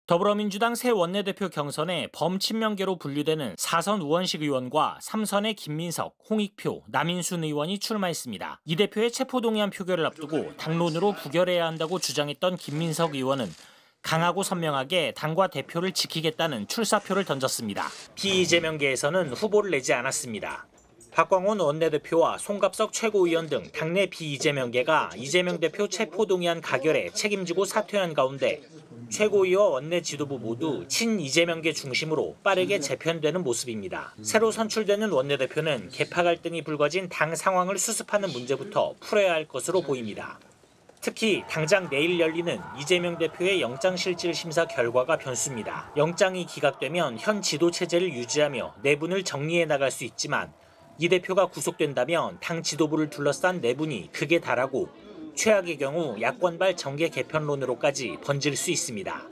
더불어민주당 새 원내대표 경선에 범친명계로 분류되는 4선 우원식 의원과 3선의 김민석, 홍익표, 남인순 의원이 출마했습니다. 이 대표의 체포동의안 표결을 앞두고 당론으로 부결해야 한다고 주장했던 김민석 의원은 강하고 선명하게 당과 대표를 지키겠다는 출사표를 던졌습니다. 비이재명계에서는 후보를 내지 않았습니다. 박광온 원내대표와 송갑석 최고위원 등 당내 비이재명계가 이재명 대표 체포동의안 가결에 책임지고 사퇴한 가운데 최고위와 원내 지도부 모두 친이재명계 중심으로 빠르게 재편되는 모습입니다. 새로 선출되는 원내대표는 계파 갈등이 불거진 당 상황을 수습하는 문제부터 풀어야 할 것으로 보입니다. 특히 당장 내일 열리는 이재명 대표의 영장실질심사 결과가 변수입니다. 영장이 기각되면 현 지도체제를 유지하며 내분을 정리해 나갈 수 있지만 이 대표가 구속된다면 당 지도부를 둘러싼 내분이 극에 달하고 최악의 경우 야권발 정계 개편론으로까지 번질 수 있습니다.